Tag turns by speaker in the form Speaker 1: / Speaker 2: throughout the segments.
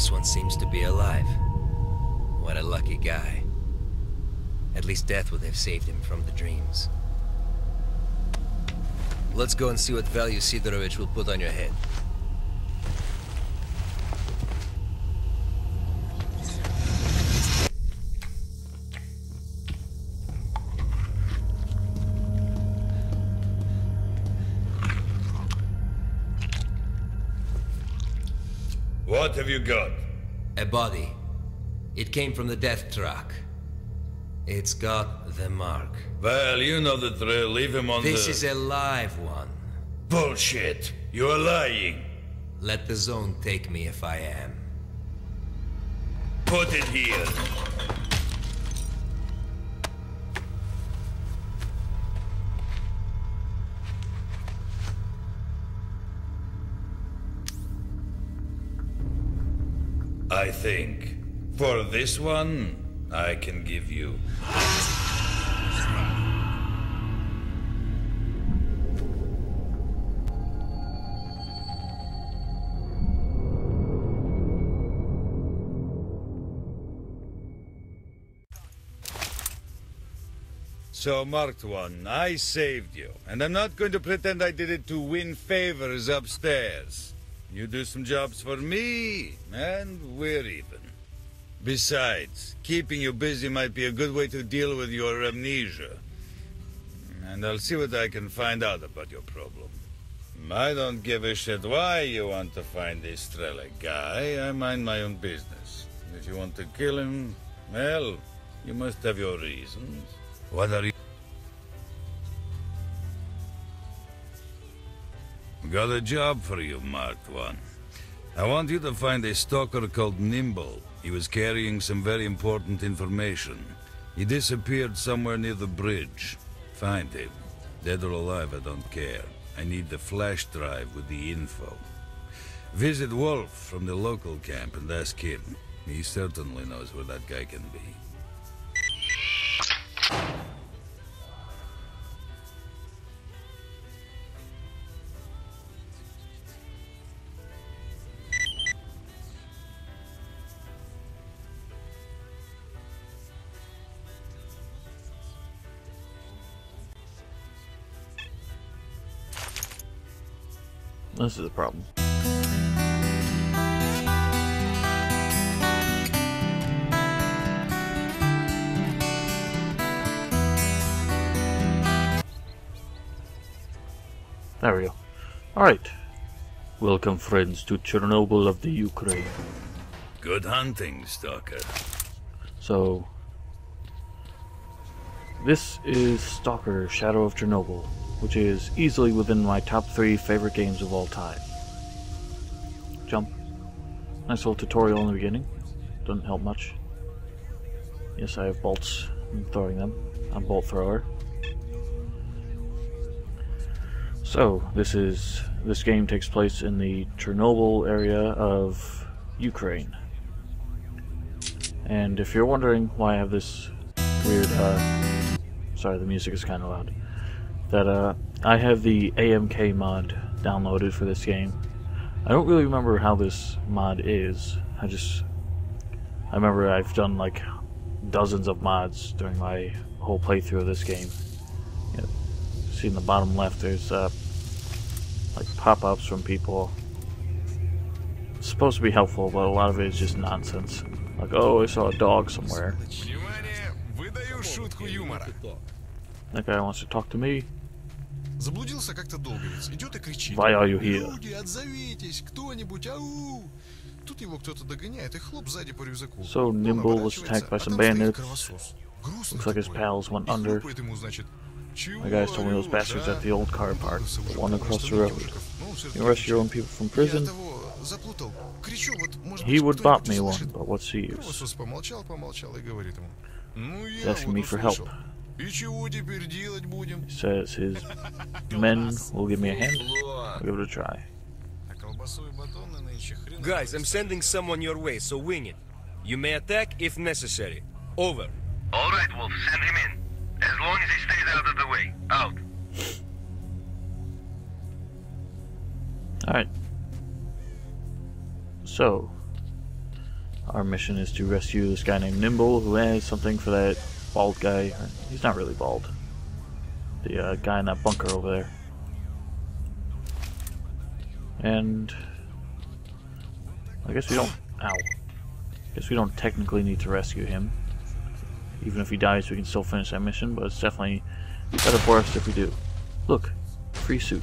Speaker 1: This one seems to be alive. What a lucky guy. At least death would have saved him from the dreams. Let's go and see what value Sidorovich will put on your head.
Speaker 2: What have you got?
Speaker 1: A body. It came from the death truck. It's got the mark.
Speaker 2: Well, you know the drill. Leave him on
Speaker 1: This is a live one.
Speaker 2: Bullshit! You are lying!
Speaker 1: Let the zone take me if I am.
Speaker 2: Put it here! I think, for this one, I can give you... So, marked one, I saved you, and I'm not going to pretend I did it to win favors upstairs. You do some jobs for me, and we're even. Besides, keeping you busy might be a good way to deal with your amnesia. And I'll see what I can find out about your problem. I don't give a shit why you want to find this S.T.A.L.K.E.R guy. I mind my own business. If you want to kill him, well, you must have your reasons. What are you... Got a job for you, marked one. I want you to find a stalker called Nimble. He was carrying some very important information. He disappeared somewhere near the bridge. Find him. Dead or alive, I don't care. I need the flash drive with the info. Visit Wolf from the local camp and ask him. He certainly knows where that guy can be.
Speaker 3: This is a problem. There we go. Alright. Welcome, friends, to Chernobyl of the Ukraine.
Speaker 2: Good hunting, Stalker.
Speaker 3: So, this is S.T.A.L.K.E.R Shadow of Chernobyl, which is easily within my top 3 favorite games of all time. Jump. Nice little tutorial in the beginning. Doesn't help much. Yes, I have bolts. I'm throwing them. I'm a bolt thrower. So, this game takes place in the Chernobyl area of Ukraine. And if you're wondering why I have this weird, sorry, the music is kind of loud. That I have the AMK mod downloaded for this game. I don't really remember how this mod is. I remember I've done like dozens of mods during my whole playthrough of this game. Yeah. See in the bottom left, there's like pop-ups from people. It's supposed to be helpful, but a lot of it is just nonsense. Like, oh, I saw a dog somewhere. That guy wants to talk to me.
Speaker 4: Заблудился как-то долго ведь. Идет и кричит.
Speaker 3: Why are you here?
Speaker 4: Люди, отзовитесь, кто-нибудь, ау! Тут его кто-то догоняет и хлоп сзади по рюкзаку.
Speaker 3: So Nimble was attacked by some bandits. Looks like his pals went under. My guys told me those bastards at the old car park, the one across the road. You arrest your own people from prison? He would bop me one, but what's the use? He's asking me for help. He says his men will give me a hand. I'll give it a try.
Speaker 1: Guys, I'm sending someone your way, so wing it. You may attack if necessary. Over.
Speaker 5: All right, Wolf, send him in. As long as he stays out of the way. Out.
Speaker 3: Alright. So, Our mission is to rescue this guy named Nimble, who has something for that bald guy. He's not really bald. The guy in that bunker over there. And I guess we don't... Ow. I guess we don't technically need to rescue him. Even if he dies, we can still finish that mission, but it's definitely better for us if we do. Look, free suit.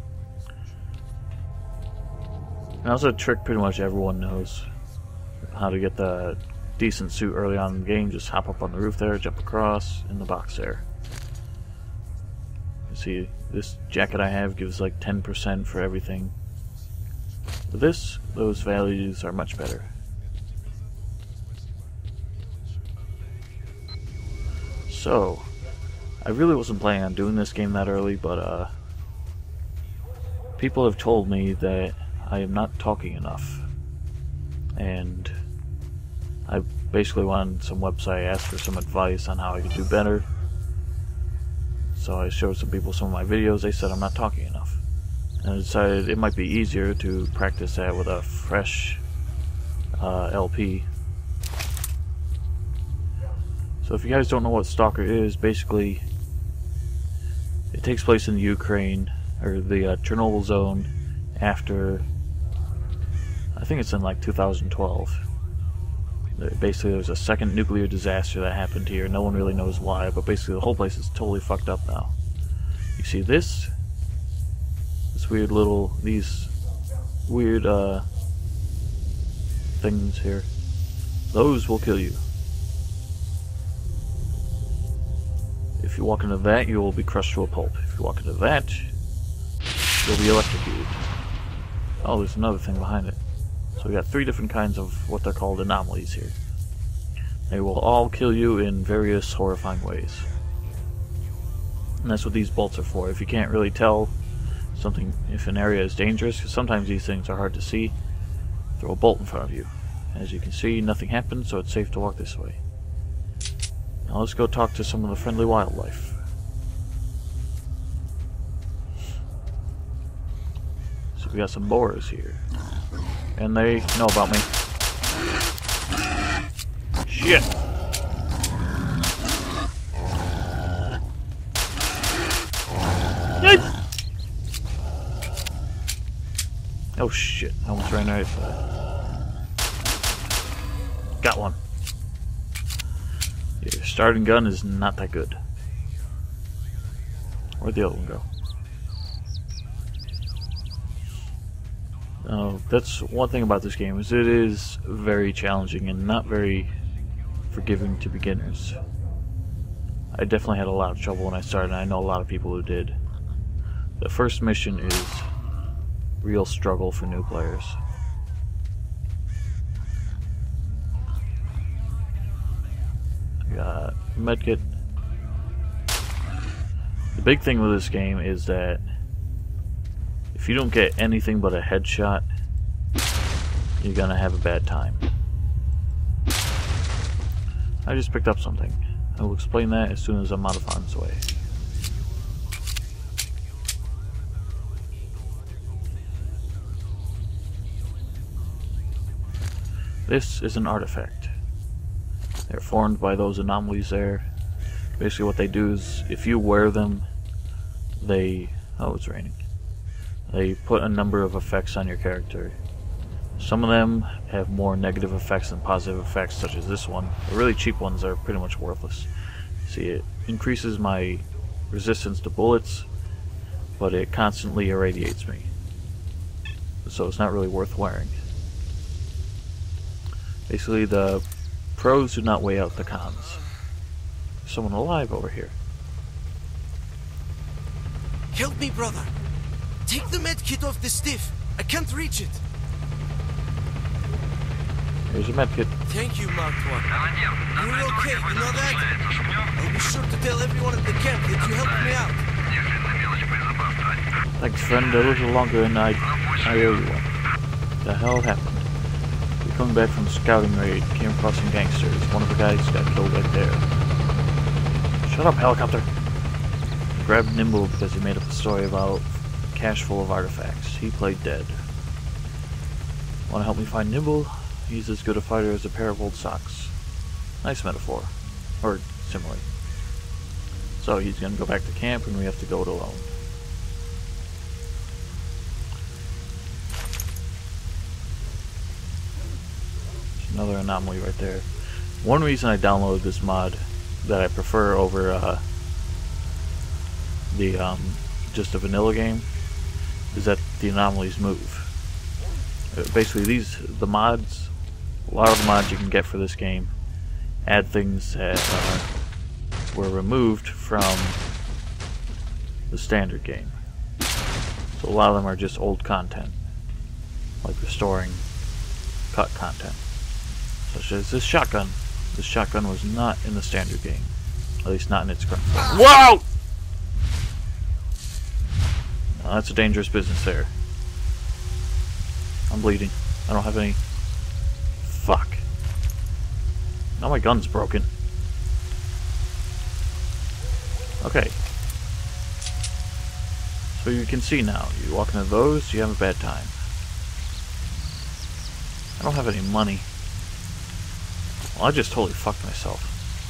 Speaker 3: Now, that's a trick pretty much everyone knows. How to get the decent suit early on in the game. Just hop up on the roof there, jump across, in the box there. You see, this jacket I have gives like 10% for everything. With this, those values are much better. So, I really wasn't planning on doing this game that early, but people have told me that I am not talking enough. And I basically went on some website, asked for some advice on how I could do better. So I showed some people some of my videos. They said I'm not talking enough. And I decided it might be easier to practice that with a fresh LP. So if you guys don't know what S.T.A.L.K.E.R is, basically it takes place in the Ukraine, or the Chernobyl zone, after, I think it's in like 2012. Basically, there was a second nuclear disaster that happened here. No one really knows why, but basically the whole place is totally fucked up now. You see this weird little, these weird things here. Those will kill you. If you walk into that, you will be crushed to a pulp. If you walk into that, you'll be electrocuted. Oh, there's another thing behind it. So we got 3 different kinds of what they're called anomalies here. They will all kill you in various horrifying ways. And that's what these bolts are for. If you can't really tell something, if an area is dangerous, because sometimes these things are hard to see, throw a bolt in front of you. As you can see, nothing happens, so it's safe to walk this way. Now let's go talk to some of the friendly wildlife. So we got some boars here. And they know about me. Shit! Oh shit, I almost ran right for that. Got one. Yeah, your starting gun is not that good. Where'd the other one go? That's one thing about this game, is it is very challenging and not very forgiving to beginners. I definitely had a lot of trouble when I started, and I know a lot of people who did. The first mission is real struggle for new players. I got medkit. The big thing with this game is that if you don't get anything but a headshot, you're gonna have a bad time. I just picked up something. I will explain that as soon as I'm out of harm's way. This is an artifact. They're formed by those anomalies there. Basically what they do is, if you wear them, they... oh, it's raining. They put a number of effects on your character. Some of them have more negative effects than positive effects, such as this one. The really cheap ones are pretty much worthless. See, it increases my resistance to bullets, but it constantly irradiates me. So it's not really worth wearing. Basically, the pros do not weigh out the cons. There's someone alive over here.
Speaker 6: Help me, brother! Take the medkit off the stiff! I can't reach it!
Speaker 3: Here's your medkit.
Speaker 6: Thank you, Marked One. You're okay, you know that? I'll be sure to tell everyone at the camp that you helped me out.
Speaker 3: Thanks, friend. A little longer than I owe you one. What the hell happened? We're coming back from a scouting raid. Came across some gangsters. One of the guys got killed right there. Shut up, helicopter! I grabbed Nimble because he made up a story about a cache full of artifacts. He played dead. Want to help me find Nimble? He's as good a fighter as a pair of old socks. Nice metaphor. Or simile. So he's gonna go back to camp and we have to go it alone. There's another anomaly right there. One reason I downloaded this mod that I prefer over just a vanilla game is that the anomalies move. Basically the mods, a lot of the mods you can get for this game add things that were removed from the standard game. So a lot of them are just old content, like restoring cut content. Such as this shotgun. This shotgun was not in the standard game. At least not in its current form. Whoa! Now, that's a dangerous business there. I'm bleeding. I don't have any... Fuck. Now my gun's broken. Okay. So you can see now. You walk into those, you have a bad time. I don't have any money. Well, I just totally fucked myself.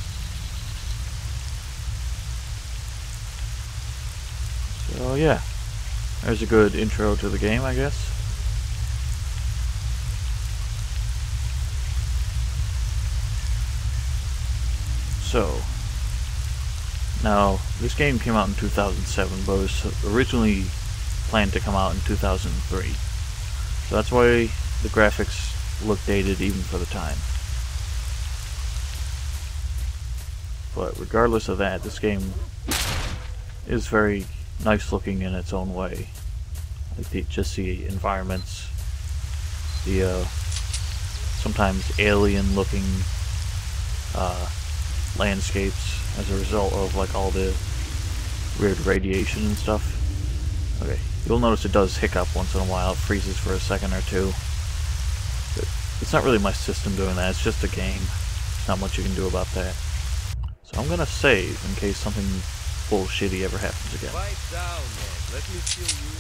Speaker 3: So yeah. There's a good intro to the game, I guess. So, now, this game came out in 2007, but was originally planned to come out in 2003. So that's why the graphics look dated even for the time. But regardless of that, this game is very nice looking in its own way. Like just the environments, the sometimes alien looking landscapes as a result of like all the weird radiation and stuff. Okay, you'll notice it does hiccup once in a while, it freezes for a second or two. But it's not really my system doing that, it's just a game. Not much you can do about that. So I'm gonna save in case something bullshitty ever happens again.
Speaker 6: Pipe down, man. Let me fill you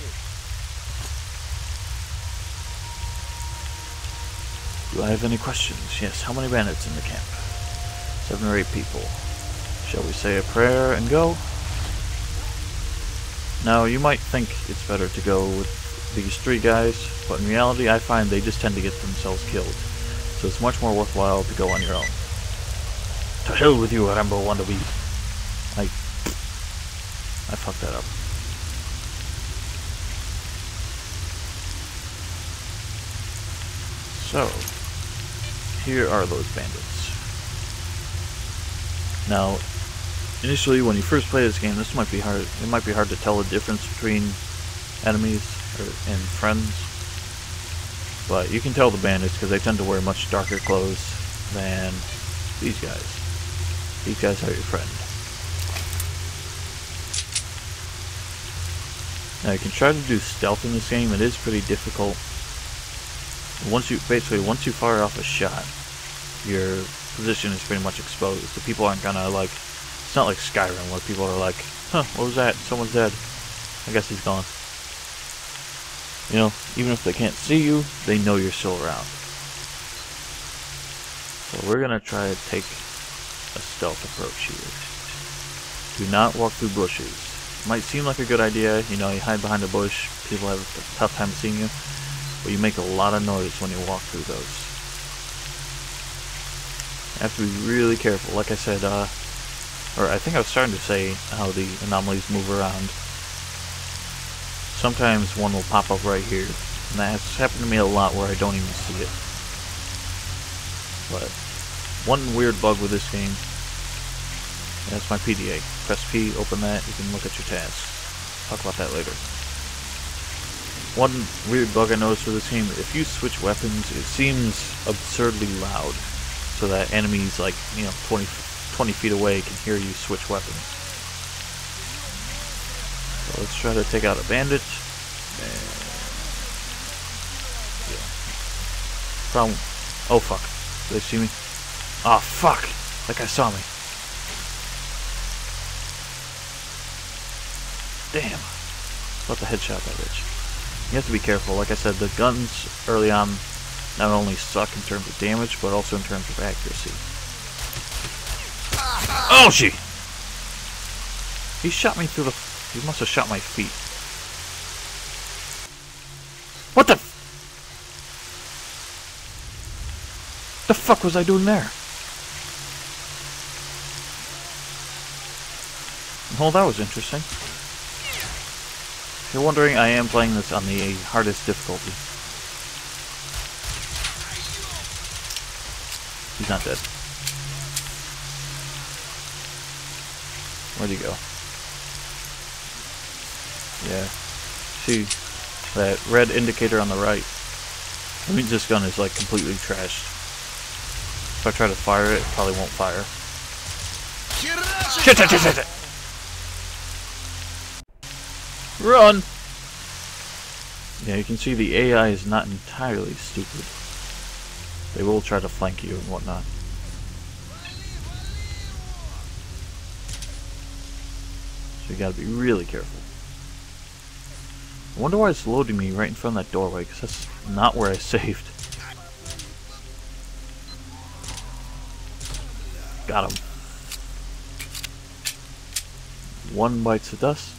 Speaker 6: in.
Speaker 3: Do I have any questions? Yes, how many bandits in the camp? 7 or 8 people. Shall we say a prayer and go? Now, you might think it's better to go with these 3 guys, but in reality I find they just tend to get themselves killed. So it's much more worthwhile to go on your own. To hell with you, Rambo wannabe. I fucked that up. So, here are those bandits. Now, initially when you first play this game, this might be hard. It might be hard to tell the difference between enemies and friends. But you can tell the bandits because they tend to wear much darker clothes than these guys. These guys are your friend. Now you can try to do stealth in this game. It is pretty difficult. Once you fire off a shot, your position is pretty much exposed. So people aren't gonna like. It's not like Skyrim where people are like, "Huh, what was that? Someone's dead. I guess he's gone." You know, even if they can't see you, they know you're still around. So we're gonna try to take a stealth approach here. Do not walk through bushes. Might seem like a good idea, you know, you hide behind a bush, people have a tough time seeing you, but you make a lot of noise when you walk through those. You have to be really careful. Like I said, or I think I was starting to say how the anomalies move around. Sometimes one will pop up right here, and that has happened to me a lot where I don't even see it. But one weird bug with this game, that's my PDA. Press P, open that, you can look at your tasks. Talk about that later. One weird bug I noticed with this game, if you switch weapons, it seems absurdly loud. So that enemies like, you know, 20 feet away can hear you switch weapons. So let's try to take out a bandit. And yeah. Problem. Oh fuck. Did they see me? Oh fuck! That guy saw me. Damn. About to headshot that bitch. You have to be careful. Like I said, the guns early on, not only suck in terms of damage, but also in terms of accuracy. Oh, gee! He shot me through the... He must have shot my feet. What the... The fuck was I doing there? Well, that was interesting. If you're wondering, I am playing this on the hardest difficulty. He's not dead. Where'd he go? Yeah. See that red indicator on the right? That means this gun is like completely trashed. If I try to fire it, it probably won't fire. Shit, shit, shit, shit, shit. Run! Yeah, you can see the AI is not entirely stupid. They will try to flank you and whatnot. So you gotta be really careful. I wonder why it's loading me right in front of that doorway, because that's not where I saved. Got him. One bites the dust.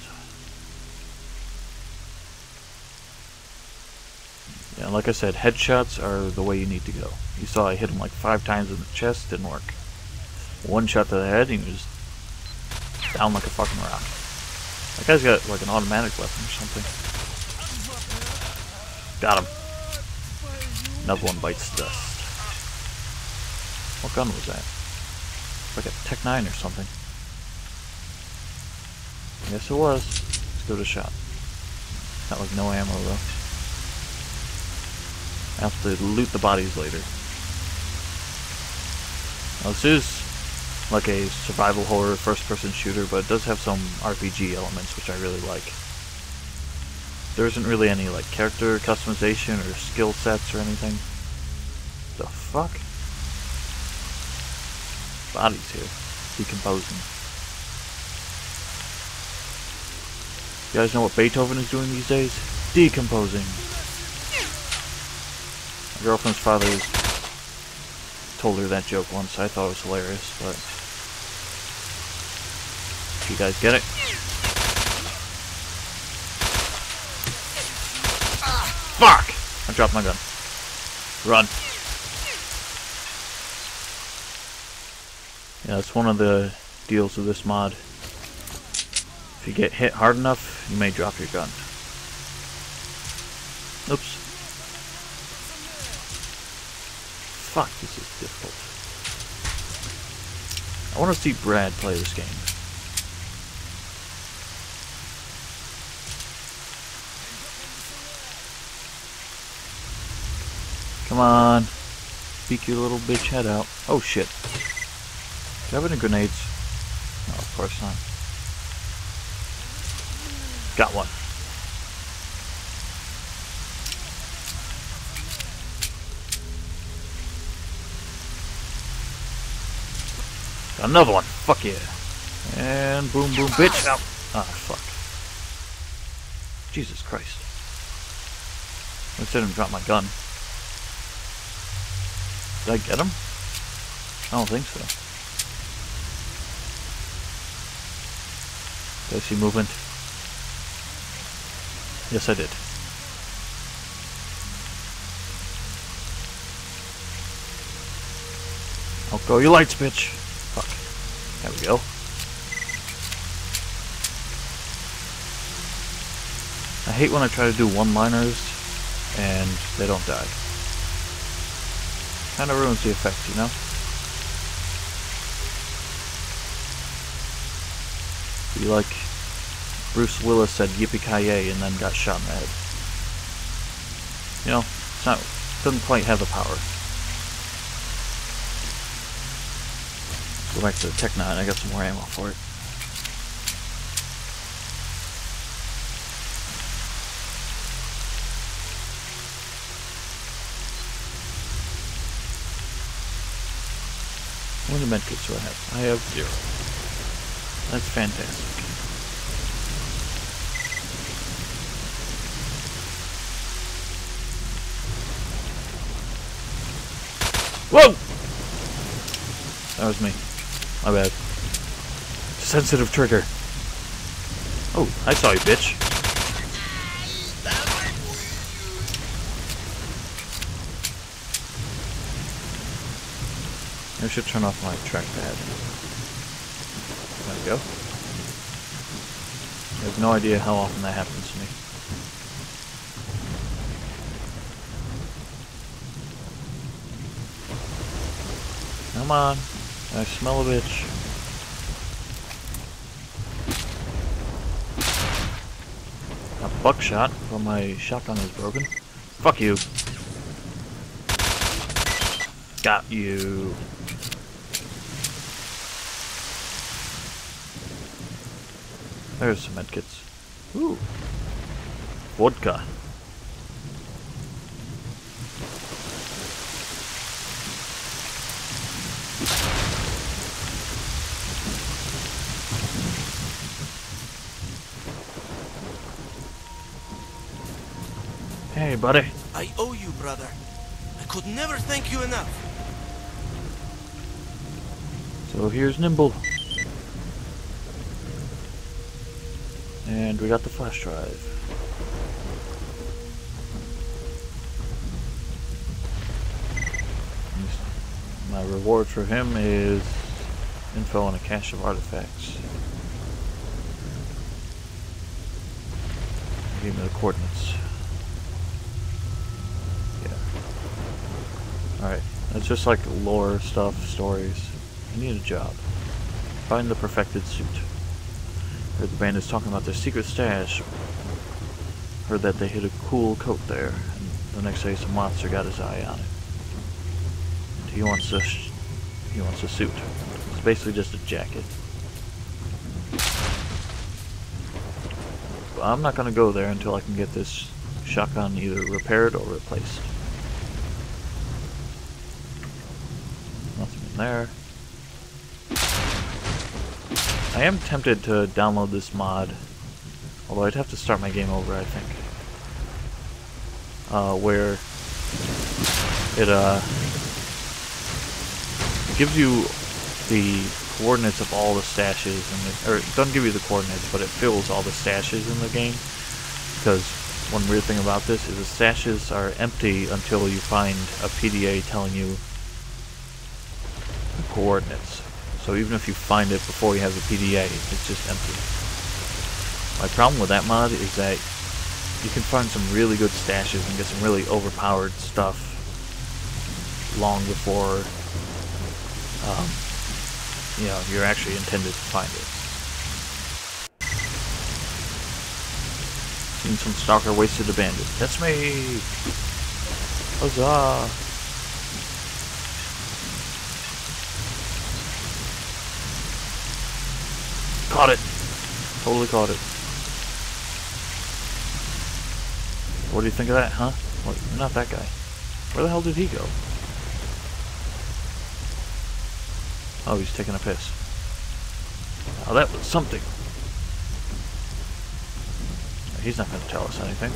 Speaker 3: Yeah, like I said, headshots are the way you need to go. You saw I hit him like 5 times in the chest, didn't work. One shot to the head, and he was down like a fucking rock. That guy's got like an automatic weapon or something. Got him. Another one bites the dust. What gun was that? Like a Tech-9 or something. Yes, it was. Let's give it a shot. Got like no ammo though. I have to loot the bodies later. Now, this is like a survival horror first-person shooter, but it does have some RPG elements which I really like. There isn't really any like character customization or skill sets or anything. The fuck? Bodies here. Decomposing. You guys know what Beethoven is doing these days? Decomposing. My girlfriend's father told her that joke once. I thought it was hilarious, but... You guys get it? Fuck! I dropped my gun. Run. Yeah, that's one of the deals of this mod. If you get hit hard enough, you may drop your gun. Oops. Fuck, this is difficult. I want to see Brad play this game. Come on. Peek your little bitch head out. Oh shit. Do you have any grenades? No, of course not. Got one. Got another one. Fuck yeah. And boom boom bitch. Ow. Ah, fuck. Jesus Christ. I didn't drop my gun. Did I get him? I don't think so. Did I see movement? Yes, I did. Out go your lights, bitch. Fuck. There we go. I hate when I try to do one-liners and they don't die. Kinda ruins the effect, you know? Be like Bruce Willis said yippee-ki-yay and then got shot in the head. You know, it's not, doesn't quite have the power. Let's go back to the Tech-9, I got some more ammo for it. How many medkits do I have? I have 0. That's fantastic. Whoa! That was me. My bad. Sensitive trigger. Oh, I saw you, bitch. I should turn off my trackpad. There we go. I have no idea how often that happens to me. Come on. I smell a bitch. A buckshot, but my shotgun is broken. Fuck you. Got you. There's some medkits. Ooh. Vodka. Hey, buddy.
Speaker 6: I owe you, brother. I could never thank you enough.
Speaker 3: So here's Nimble. And we got the flash drive. My reward for him is info on a cache of artifacts. Give me the coordinates. Yeah. Alright, that's just like lore stuff, stories. I need a job. Find the perfected suit. Heard the band is talking about their secret stash. Heard that they hid a cool coat there, and the next day some monster got his eye on it. And he wants a suit. It's basically just a jacket. But I'm not gonna go there until I can get this shotgun either repaired or replaced. Nothing in there. I am tempted to download this mod, although I'd have to start my game over, I think. Where it gives you the coordinates of all the stashes, or it doesn't give you the coordinates, but it fills all the stashes in the game. Because one weird thing about this is the stashes are empty until you find a PDA telling you the coordinates. So even if you find it before you have the PDA, it's just empty. My problem with that mod is that you can find some really good stashes and get some really overpowered stuff long before you know, you're actually intended to find it. Seen some stalker wasted abandoned. That's me! Huzzah! Caught it! Totally caught it. What do you think of that, huh? Well, you're not that guy. Where the hell did he go? Oh, he's taking a piss. Now that was something. He's not going to tell us anything.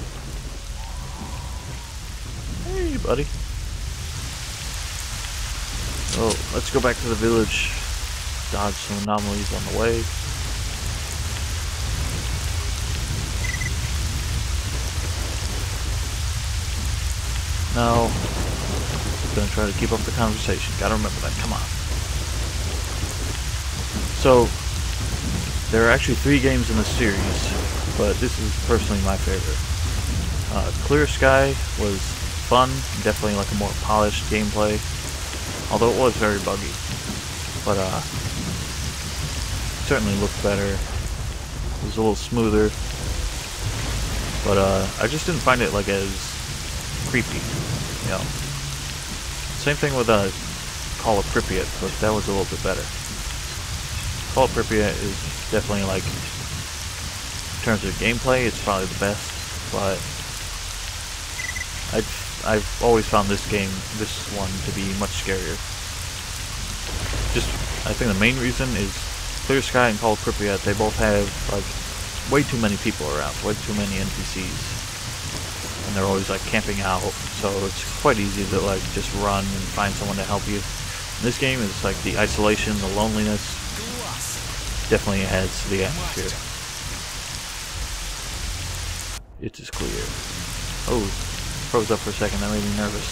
Speaker 3: Hey, buddy. Oh, let's go back to the village. Dodge some anomalies on the way. No. I'm gonna try to keep up the conversation. Gotta remember that. Come on. So, there are actually 3 games in the series, but this is personally my favorite. Clear Sky was fun, definitely like a more polished gameplay, although it was very buggy. But certainly looked better. It was a little smoother. But I just didn't find it like as creepy, you know. Same thing with Call of Pripyat, but that was a little bit better. Call of Pripyat is definitely like, in terms of gameplay, it's probably the best, but I've always found this one to be much scarier. Just, I think the main reason is Clear Sky and Call of Pripyat, they both have like way too many people around, way too many NPCs. and they're always like camping out, so it's quite easy to like just run and find someone to help you. In this game, it's like the isolation, the loneliness definitely adds to the atmosphere. It is clear. Oh, froze up for a second, that made me nervous.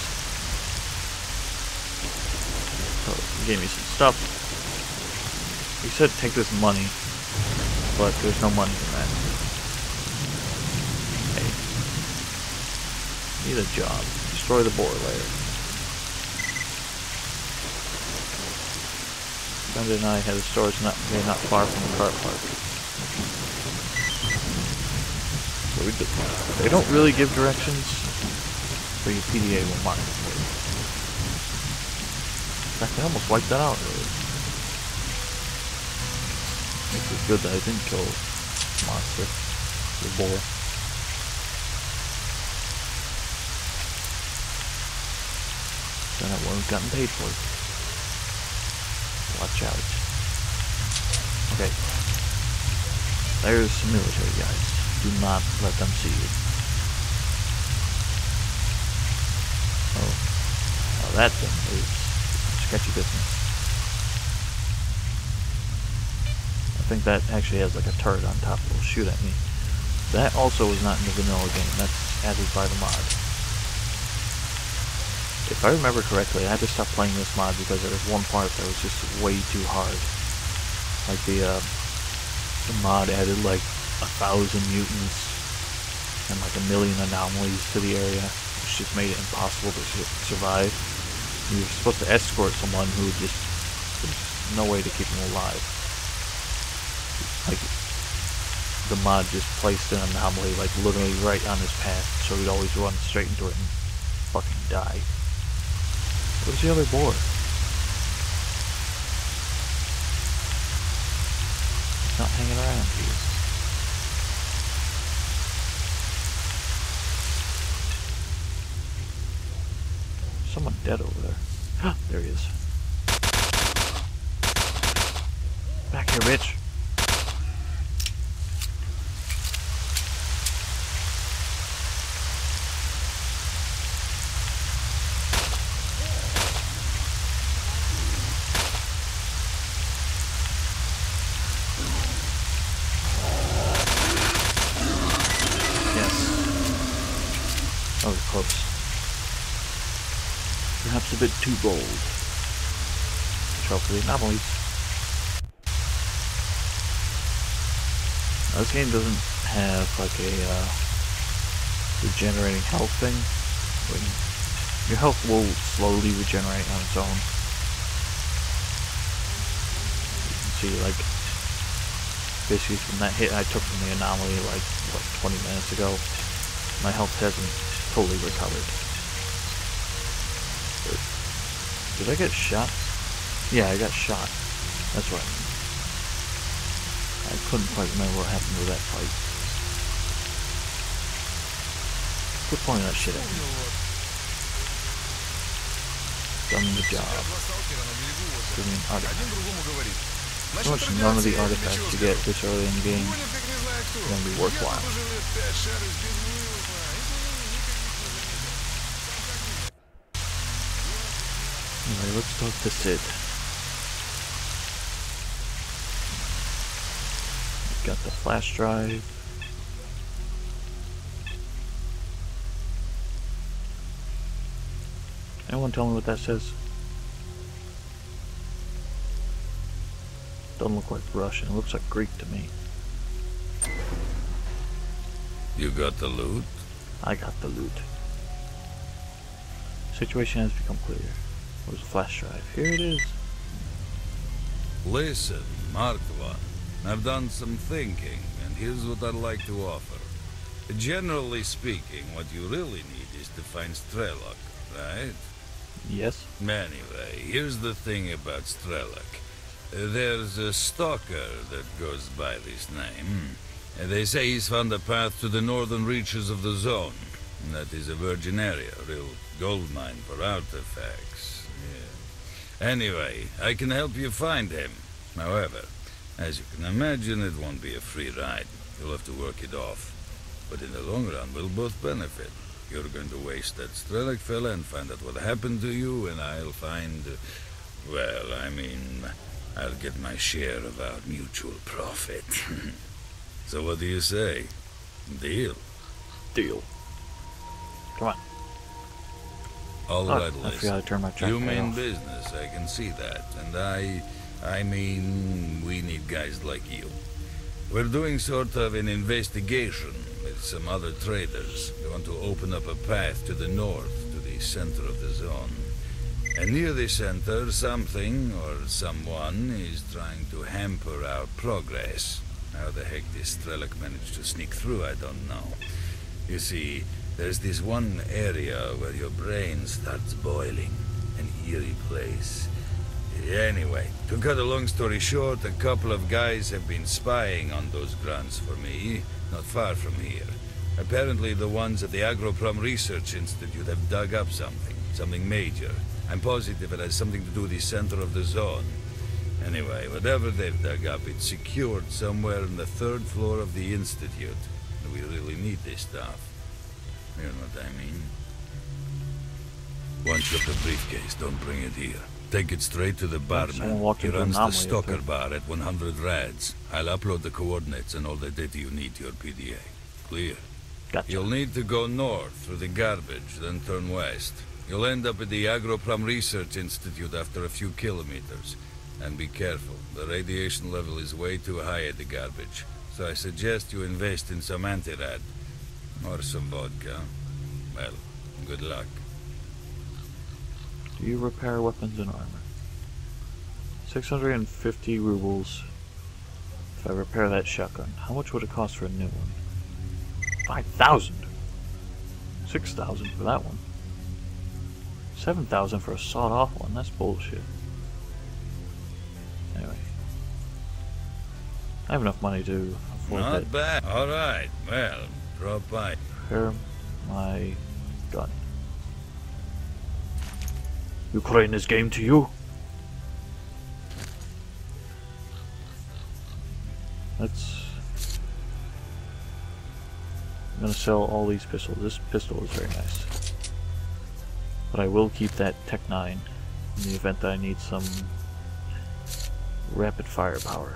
Speaker 3: So, he gave me some stuff. He said take this money, but there's no money in that. Hey. Need a job. Destroy the borer layer. Brenda and I had a storage not far from the car park. So they don't really give directions, but your PDA will mark it for you. In fact, I almost wiped that out earlier. It's good that I didn't kill the monster, the boar. Then I wouldn't have gotten paid for it. Watch out. Okay. There's some military guys. Do not let them see you. Oh. Now that thing is sketchy business. I think that actually has like a turret on top that will shoot at me. That also is not in the vanilla game. That's added by the mod. If I remember correctly, I had to stop playing this mod because there was one part that was just way too hard. Like the mod added like 1,000 mutants and like 1 million anomalies to the area, which just made it impossible to survive. You were supposed to escort someone who there's no way to keep him alive. Like, the mod just placed an anomaly like literally right on his path, so he'd always run straight into it and fucking die. Where's the other boar? He's not hanging around here. Someone dead over there. There he is. Back here, bitch. That was close. Perhaps a bit too bold. Watch out for the anomalies. Now, this game doesn't have like a regenerating health thing. When your health will slowly regenerate on its own. You can see, like, basically from that hit I took from the anomaly like, what, 20 minutes ago, my health hasn't totally recovered. But did I get shot? Yeah, I got shot. That's what I mean. I couldn't quite remember what happened to that fight. Quit pointing that shit at me. Done the job. Give me an artifact. Pretty much none of the artifacts you get this early in the game are going to be worthwhile. Anyway, let's talk to Sid. We've got the flash drive. Anyone tell me what that says? Doesn't look like Russian, it looks like Greek to me.
Speaker 2: You got the loot?
Speaker 3: I got the loot. Situation has become clear. Where's the flash drive? Here it is.
Speaker 2: Listen, Mark One, I've done some thinking, and here's what I'd like to offer. Generally speaking, what you really need is to find S.T.A.L.K.E.R, right?
Speaker 3: Yes.
Speaker 2: Anyway, here's the thing about S.T.A.L.K.E.R. There's a stalker that goes by this name. And they say he's found a path to the northern reaches of the zone. That is a virgin area, a real gold mine for artifacts. Yeah. Anyway, I can help you find him. However, as you can imagine, it won't be a free ride. You'll have to work it off. But in the long run, we'll both benefit. You're going to waste that Strelok fella and find out what happened to you, and I'll find... well, I mean, I'll get my share of our mutual profit. So what do you say? Deal?
Speaker 3: Deal. Come on.
Speaker 2: All
Speaker 3: Oh,
Speaker 2: right,
Speaker 3: I forgot to turn my track
Speaker 2: you mean
Speaker 3: off.
Speaker 2: business, I can see that. And I mean, we need guys like you. We're doing sort of an investigation with some other traders. We want to open up a path to the north, to the center of the zone. And near the center, something or someone is trying to hamper our progress. How the heck this S.T.A.L.K.E.R managed to sneak through, I don't know. You see, there's this one area where your brain starts boiling. An eerie place. Anyway, to cut a long story short, a couple of guys have been spying on those grunts for me, not far from here. Apparently the ones at the Agroprom Research Institute have dug up something major. I'm positive it has something to do with the center of the zone. Anyway, whatever they've dug up, it's secured somewhere on the 3rd floor of the Institute. We really need this stuff. You know what I mean? Once you have the briefcase, don't bring it here. Take it straight to the barman. He runs the S.T.A.L.K.E.R bar at 100 rads. I'll upload the coordinates and all the data you need to your PDA. Clear?
Speaker 3: Gotcha.
Speaker 2: You'll need to go north through the garbage, then turn west. You'll end up at the Agroprom Research Institute after a few kilometers. And be careful, the radiation level is way too high at the garbage. So I suggest you invest in some anti-rad. Or some vodka. Well, good luck.
Speaker 3: Do you repair weapons and armor? 650 rubles. If I repair that shotgun, how much would it cost for a new one? 5,000. 6,000 for that one. 7,000 for a sawed-off one. That's bullshit. Anyway, I have enough money to afford that.
Speaker 2: Not bad. All right. Well, drop by.
Speaker 3: Repair my gun. Ukraine is game to you. Let's. I'm gonna sell all these pistols. This pistol is very nice, but I will keep that Tech 9 in the event that I need some rapid firepower.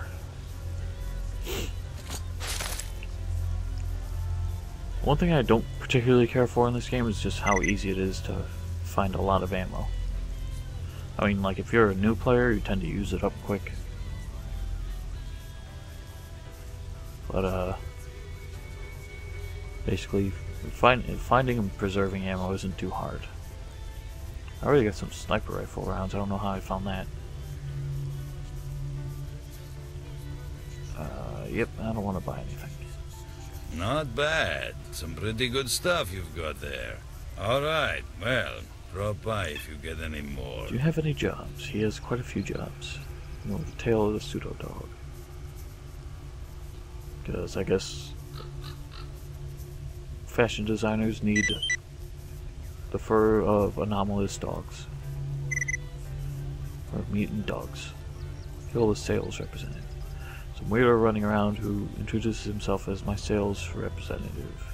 Speaker 3: One thing I don't particularly care for in this game is just how easy it is to find a lot of ammo. I mean, like, if you're a new player, you tend to use it up quick. But, basically, finding and preserving ammo isn't too hard. I already got some sniper rifle rounds. I don't know how I found that. Yep, I don't want to buy anything.
Speaker 2: Not bad. Some pretty good stuff you've got there. All right. Well, drop by if you get any more.
Speaker 3: Do you have any jobs? He has quite a few jobs. You know, the tail of the pseudo dog. Because I guess fashion designers need the fur of anomalous dogs. Or mutant dogs. Kill the sales representative. Some weirdo running around who introduces himself as my sales representative.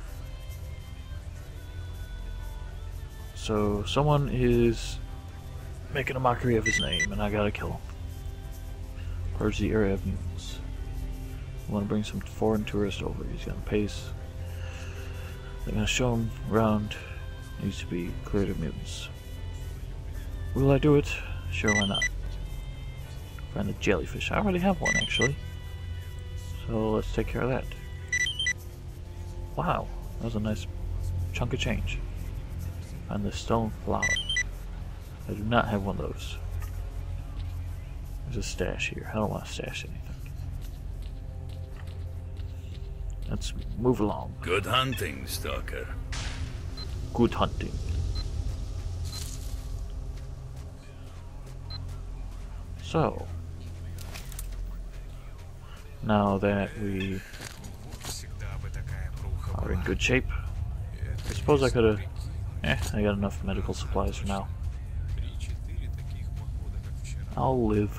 Speaker 3: So someone is making a mockery of his name and I gotta kill him. Purge the area of mutants. I want to bring some foreign tourists over. He's gonna pace. They're gonna show him around. Needs to be cleared of mutants. Will I do it? Sure, why not? Find the jellyfish. I already have one, actually. So let's take care of that. Wow, that was a nice chunk of change. Find the stone flower. I do not have one of those. There's a stash here. I don't want to stash anything. Let's move along.
Speaker 2: Good hunting, Stalker.
Speaker 3: Good hunting. So, now that we are in good shape, I suppose I could have... I got enough medical supplies for now. I'll live.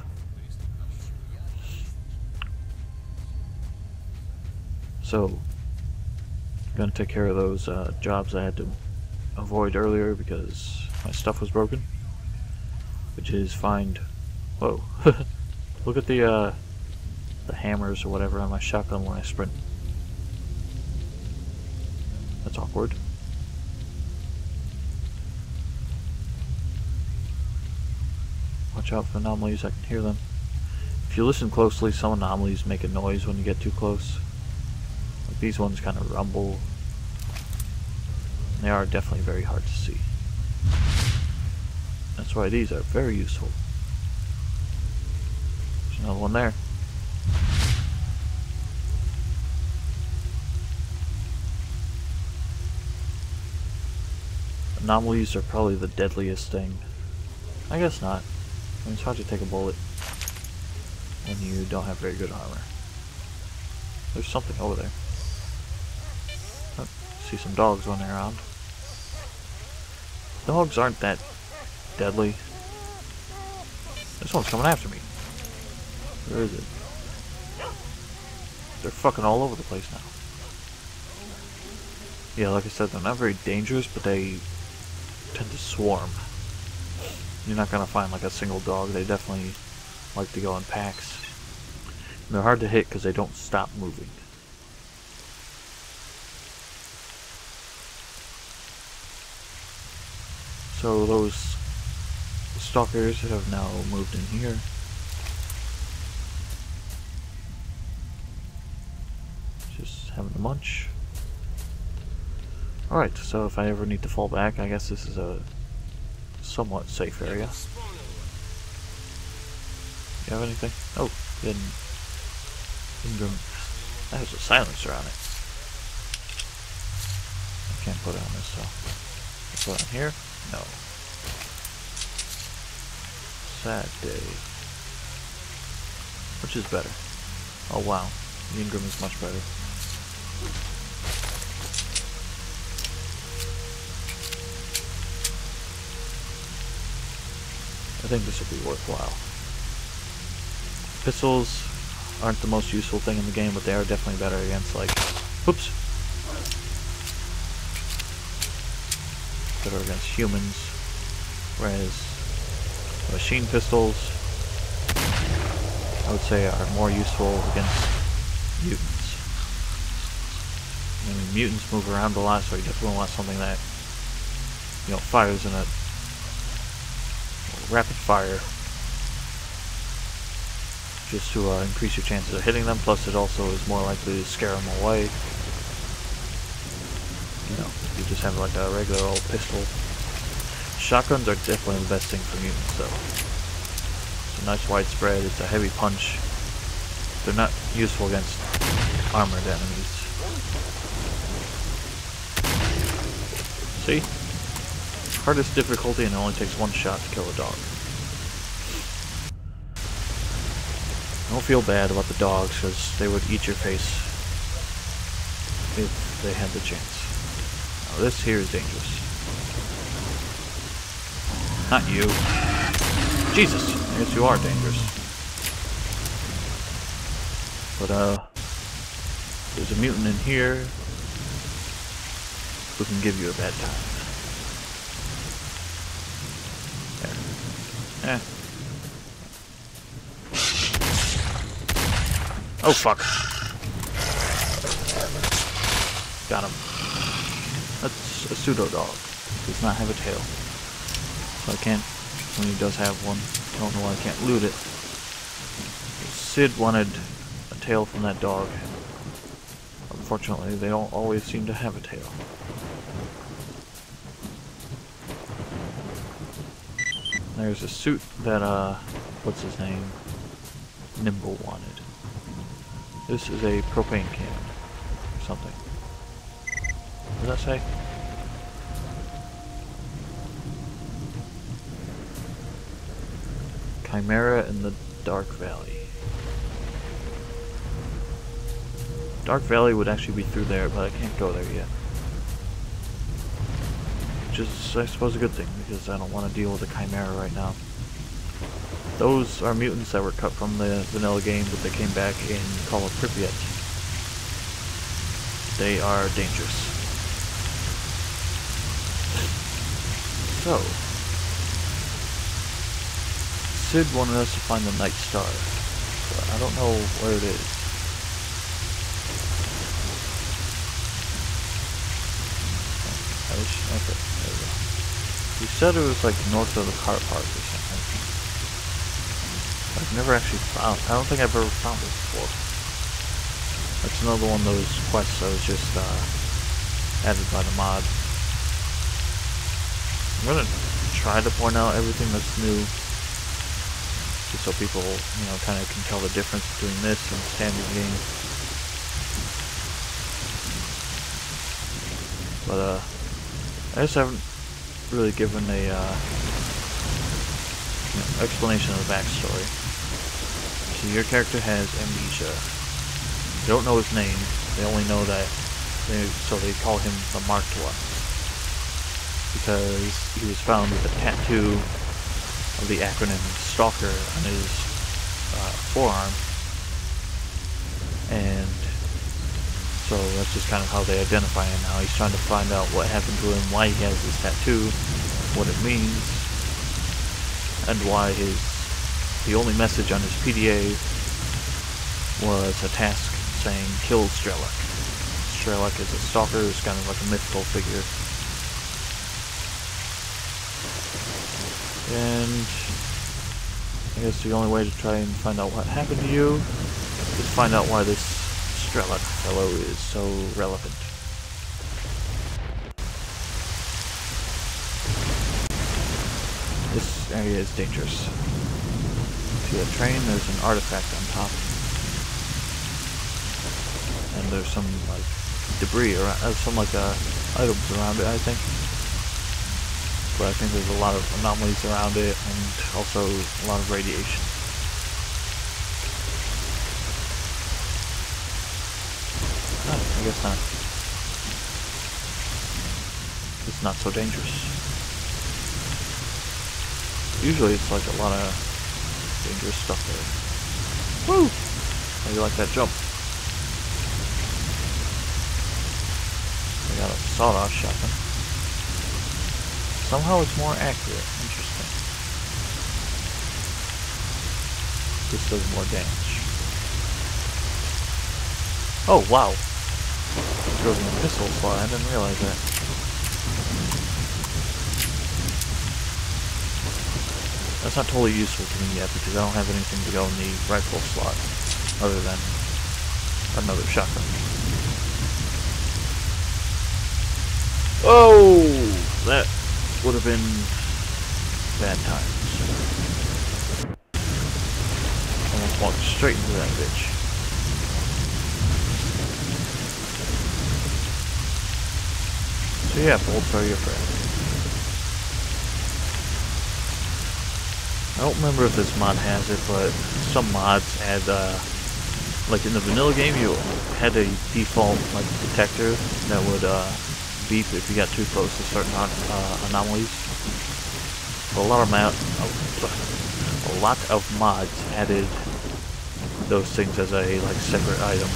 Speaker 3: So, gonna take care of those jobs I had to avoid earlier because my stuff was broken. Which is find... Whoa. Look at the hammers or whatever on my shotgun when I sprint. That's awkward. Watch out for anomalies, I can hear them. If you listen closely, some anomalies make a noise when you get too close. Like these ones kind of rumble. They are definitely very hard to see. That's why these are very useful. There's another one there. Anomalies are probably the deadliest thing. I guess not. I mean, it's hard to take a bullet when you don't have very good armor. There's something over there. Oh, see some dogs running around. Dogs aren't that deadly. This one's coming after me. Where is it? They're fucking all over the place now. Yeah, like I said, they're not very dangerous, but they tend to swarm. You're not gonna find like a single dog. They definitely like to go in packs. And they're hard to hit because they don't stop moving. So those stalkers have now moved in here. Just having a munch. Alright, so if I ever need to fall back, I guess this is a somewhat safe area. You have anything? Oh, that has a silencer on it. I can't put it on this, so. Put it on here? No. Sad day. Which is better? Oh wow, the Ingram is much better. I think this will be worthwhile. Pistols aren't the most useful thing in the game, but they are definitely better against, like, whoops, better against humans, whereas machine pistols, I would say, are more useful against mutants. I mean, mutants move around a lot, so you definitely want something that, you know, fires in a rapid fire, just to increase your chances of hitting them. Plus, it also is more likely to scare them away. You know, if you just have like a regular old pistol. Shotguns are definitely the best thing for mutants, though. It's a nice widespread. It's a heavy punch. They're not useful against armored enemies. See? Hardest difficulty, and it only takes one shot to kill a dog. Don't feel bad about the dogs, because they would eat your face if they had the chance. Now this here is dangerous. Not you. Jesus! I guess you are dangerous. But there's a mutant in here who can give you a bad time. Eh. Oh fuck. Got him. That's a pseudo dog. Does not have a tail. So I can't, when he does have one, I don't know why I can't loot it. Sid wanted a tail from that dog. Unfortunately, they don't always seem to have a tail. There's a suit that, what's his name? Nimble wanted. This is a propane can. Or something. What does that say? Chimera in the Dark Valley. Dark Valley would actually be through there, but I can't go there yet. Which is, I suppose, a good thing, because I don't want to deal with a Chimera right now. Those are mutants that were cut from the vanilla game, but they came back in Call of Pripyat. they are dangerous. So, Sid wanted us to find the Night Star, but I don't know where it is. Okay, there we go. He said it was like north of the car park or something. I've never actually found, I don't think I've ever found it before. That's another one of those quests that was just added by the mod. I'm gonna try to point out everything that's new, just so people, you know, kind of can tell the difference between this and the standard game. But I just haven't really given a explanation of the backstory. So your character has amnesia. They don't know his name. They only know that. So they call him the Marked One, because he was found with a tattoo of the acronym S.T.A.L.K.E.R on his forearm, and so that's just kind of how they identify him now. He's trying to find out what happened to him, why he has this tattoo, what it means, and why the only message on his PDA was a task saying kill S.T.A.L.K.E.R. S.T.A.L.K.E.R is a stalker, is kind of like a mythical figure. And I guess the only way to try and find out what happened to you is find out why this S.T.A.L.K.E.R fellow is so relevant. This area is dangerous. See that train? There's an artifact on top. And there's some like debris around, some like items around it, I think. But I think there's a lot of anomalies around it, and also a lot of radiation. I guess not. It's not so dangerous. Usually it's like a lot of dangerous stuff there. Woo! How do you like that jump? I got a sawed-off shotgun. Somehow it's more accurate. Interesting. This does more damage. Oh, wow. It goes in the pistol slot. I didn't realize that. That's not totally useful to me yet because I don't have anything to go in the rifle slot other than another shotgun. Oh! That would have been bad times. Almost walked straight into that bitch. So yeah, bolts are your friend. I don't remember if this mod has it, but some mods add, like in the vanilla game, you had a default like detector that would beep if you got too close to certain anomalies. But a lot of mods added those things as a like separate item.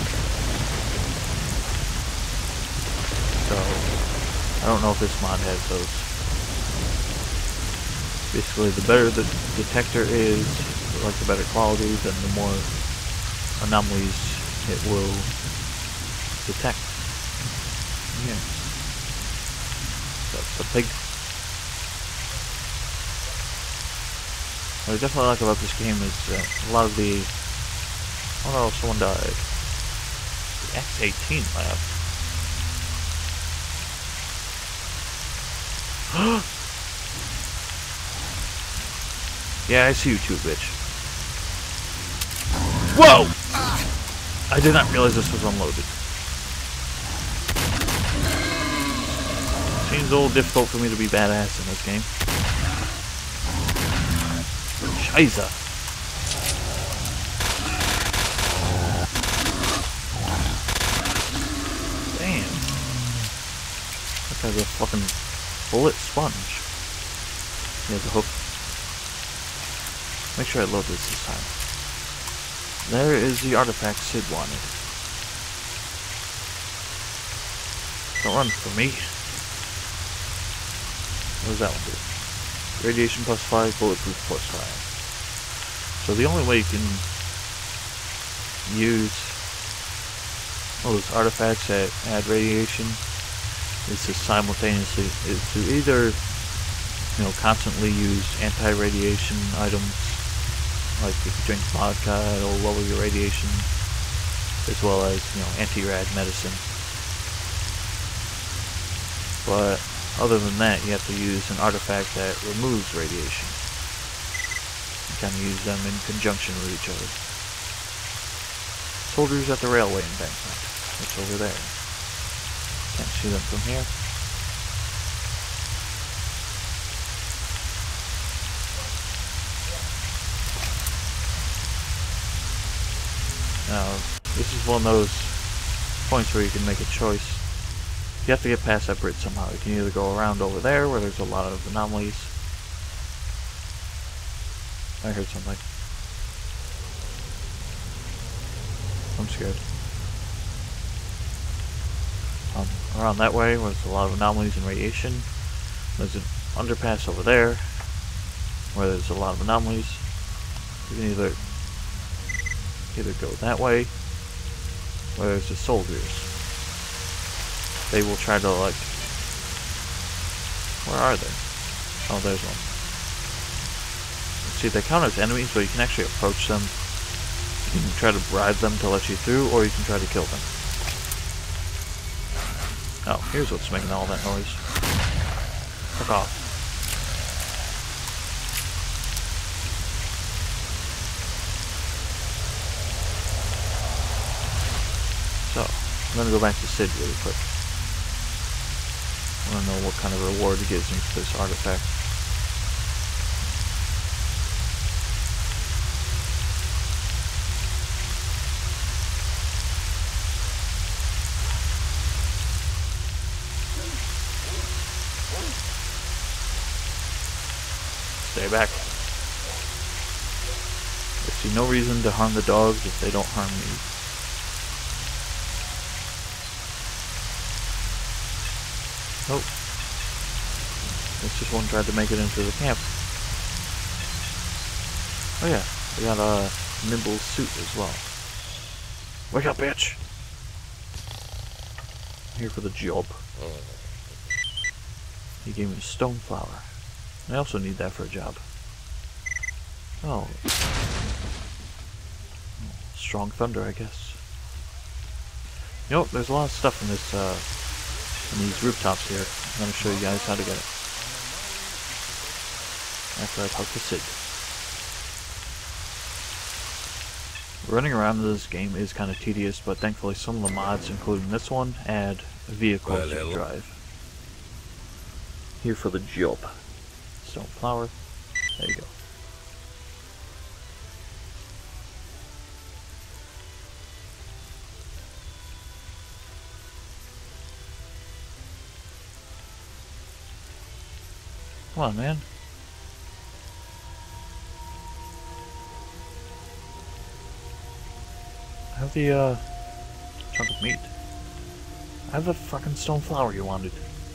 Speaker 3: So I don't know if this mod has those. Basically, the better the detector is, like the better quality, then the more anomalies it will detect. Yeah. That's a pig. What I definitely like about this game is a lot of the... Oh no, someone died. The X-18 lab. Yeah, I see you too, bitch. Whoa! I did not realize this was unloaded. Seems a little difficult for me to be badass in this game. Scheiße. Damn. That guy's a fucking bullet sponge. He has a hook. Make sure I load this time. There is the artifact Sid wanted. Don't run from me. What does that one do? Radiation plus 5, bulletproof plus 5. So the only way you can use those artifacts that add radiation is to simultaneously, is to either, you know, constantly use anti-radiation items, like if you drink vodka, it'll lower your radiation, as well as, you know, anti-rad medicine. But other than that, you have to use an artifact that removes radiation. You kind of use them in conjunction with each other. Soldiers at the railway embankment. It's over there. Can't see them from here. Now, this is one of those points where you can make a choice. You have to get past that bridge somehow. You can either go around over there, where there's a lot of anomalies. I heard something. I'm scared. Around that way, where there's a lot of anomalies and radiation. There's an underpass over there, where there's a lot of anomalies. You can either go that way, where there's the soldiers. They will try to, like... Where are they? Oh, there's one. See, they count as enemies, but you can actually approach them. You can try to bribe them to let you through, or you can try to kill them. Oh, here's what's making all that noise. Fuck off. So, I'm gonna go back to Sid really quick. I want to know what kind of reward it gives me for this artifact. Stay back. I see no reason to harm the dogs if they don't harm me. Oh. It's just one tried to make it into the camp. Oh yeah, I got a nimble suit as well. Wake up, bitch! I'm here for the job. He gave me a stone flower. I also need that for a job. Oh. Strong thunder, I guess. You know, there's a lot of stuff in this, in these rooftops here. I'm going to show you guys how to get it. After I talk to Sid. Running around in this game is kind of tedious, but thankfully some of the mods, including this one, add vehicles to drive. Here for the job. Stone flower. There you go. Come on, man. I have the, chunk of meat. I have the fucking stone flower you wanted.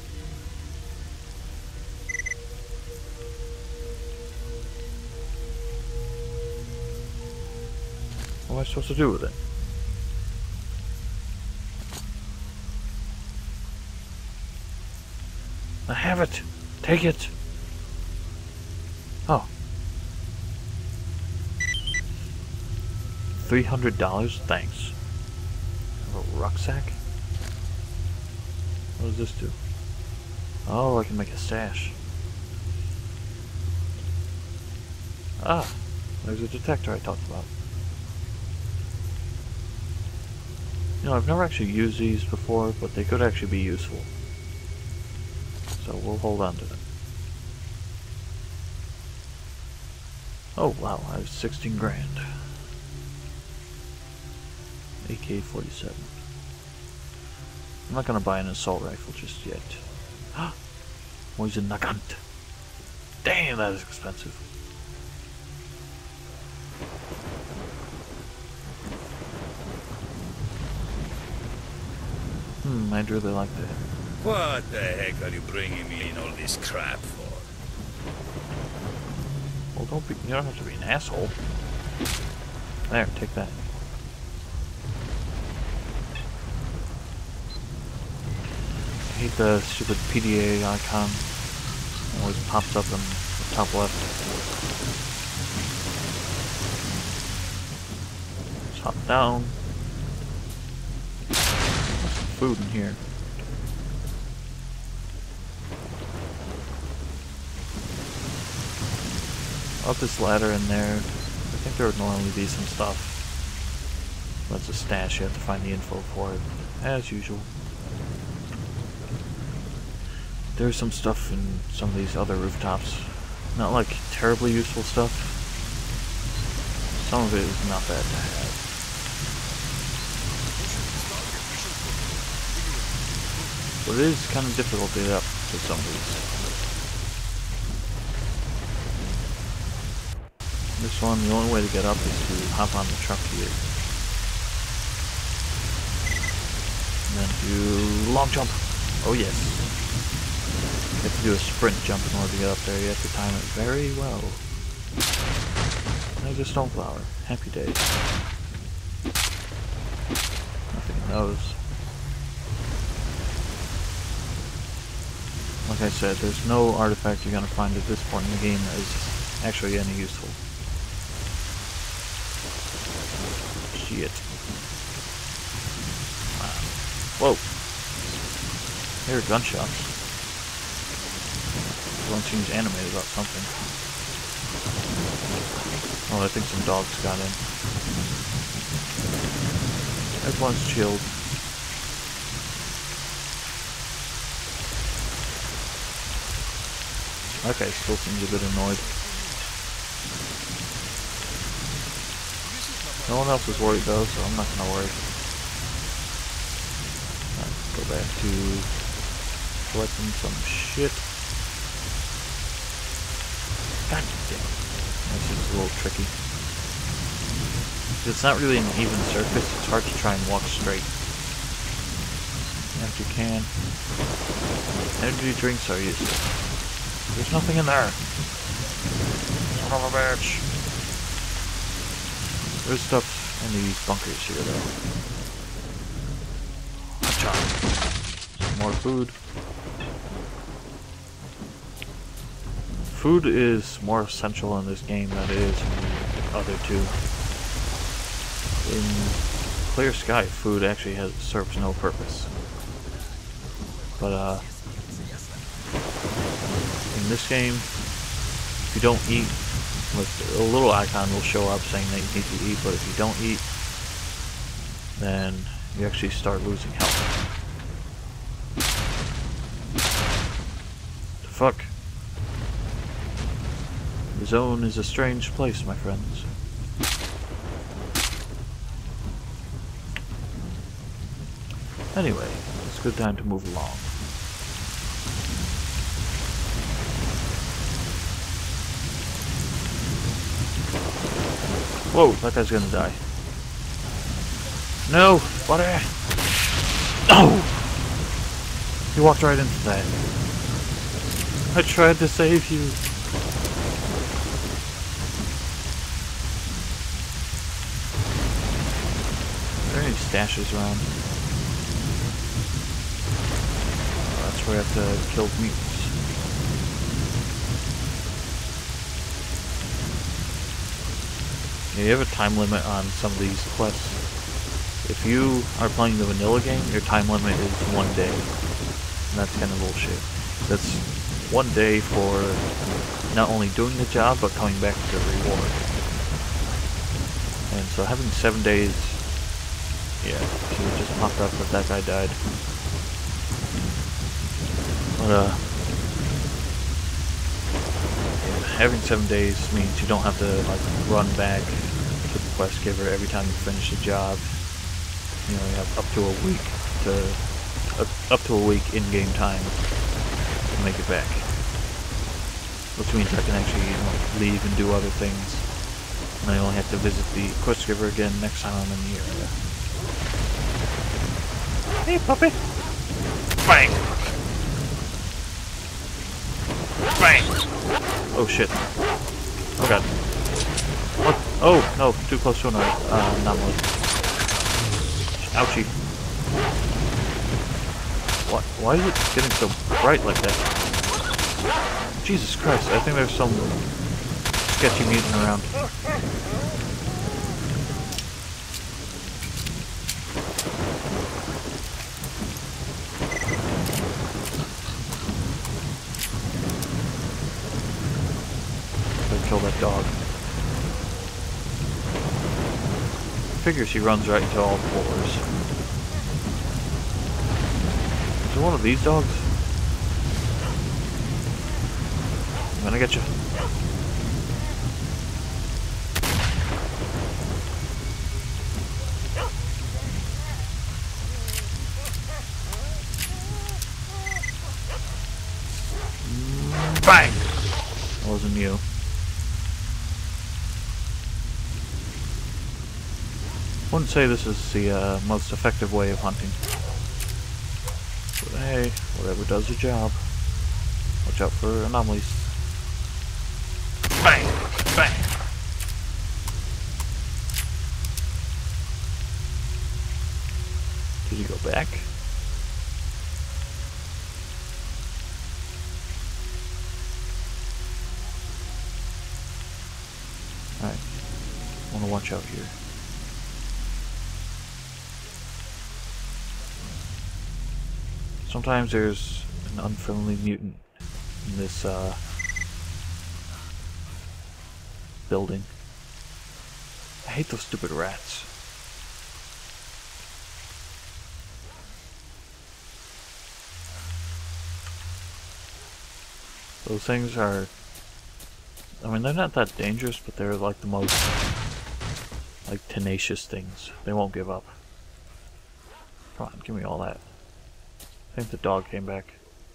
Speaker 3: What am I supposed to do with it? I have it! Take it! Oh. $300? Thanks. I have a rucksack? What does this do? Oh, I can make a stash. Ah, there's a detector I talked about. You know, I've never actually used these before, but they could actually be useful. So we'll hold on to them. Oh wow, I have 16 grand. AK-47. I'm not gonna buy an assault rifle just yet. Poison Nagant. Damn, that is expensive. I'd really like that.
Speaker 2: What the heck are you bringing me in all this crap for?
Speaker 3: Well, you don't have to be an asshole. There, take that. I hate the stupid PDA icon. It always pops up in the top left. Let's hop down. There's some food in here. Up this ladder in there. I think there would normally be some stuff. But it's a stash, you have to find the info for it. As usual. There's some stuff in some of these other rooftops. Not like terribly useful stuff. Some of it is not bad to have. But it is kind of difficult to get up to some of these. This one, the only way to get up is to hop on the truck here. And then do long jump. Oh yes. You have to do a sprint jump in order to get up there. You have to time it very well. There's a stoneflower. Happy days. Nothing in those. Like I said, there's no artifact you're going to find at this point in the game that is actually any useful. Shit. Whoa. There are gunshots. One seems animated about something. Oh, I think some dogs got in. Everyone's chilled. That guy still seems a bit annoyed. No one else is worried though, so I'm not gonna worry. Go back to collecting some shit. God damn it. That seems a little tricky. It's not really an even surface, it's hard to try and walk straight. If you can. Energy drinks are useless. There's nothing in there. Son of a bitch. There's stuff in these bunkers here though. Some more food. Food is more essential in this game than it is in the other two. In Clear Sky, food actually serves no purpose. But in this game, if you don't eat, a little icon will show up saying that you need to eat, but if you don't eat, then you actually start losing health. The fuck? The zone is a strange place, my friends. Anyway, it's a good time to move along. Whoa, that guy's gonna die. No! Buddy! No! You walked right into that. I tried to save you. Are there any stashes around? Oh, that's where I have to kill mutants. Yeah, you have a time limit on some of these quests. If you are playing the vanilla game, your time limit is 1 day. And that's kind of bullshit. That's 1 day for not only doing the job, but coming back to the reward. And so having 7 days, yeah, so it just popped up that guy died. But, having 7 days means you don't have to like run back to the quest giver every time you finish a job. You know, you have up to a week in-game time to make it back. Which means I can actually, leave and do other things. And I only have to visit the quest giver again next time I'm in the area. Hey, puppy! Bang! Bang! Oh shit. Oh god. What? Oh, no, too close to an anomaly. Ouchie. What? Why is it getting so bright like that? Jesus Christ, I think there's some sketchy mutant around. Gotta kill that dog. Figures he runs right into all floors. Is it one of these dogs? I'm gonna get you. Bang! That wasn't you. I wouldn't say this is the most effective way of hunting. But hey, whatever does the job. Watch out for anomalies. Bang! Bang! Did he go back? Alright. I want to watch out here. Sometimes there's an unfriendly mutant in this building. I hate those stupid rats. Those things are, I mean, they're not that dangerous, but they're like the most like tenacious things. They won't give up. Come on, give me all that. I think the dog came back.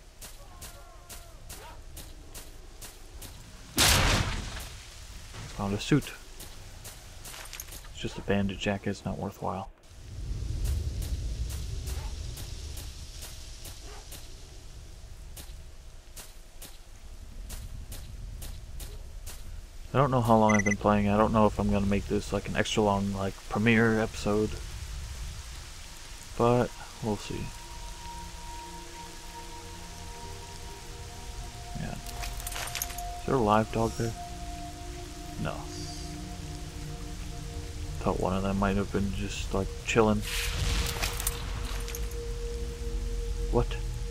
Speaker 3: Found a suit. It's just a bandage jacket, it's not worthwhile. I don't know how long I've been playing. I don't know if I'm gonna make this like an extra long like premiere episode. But we'll see. Yeah. Is there a live dog there? No. Thought one of them might have been just like chilling. What?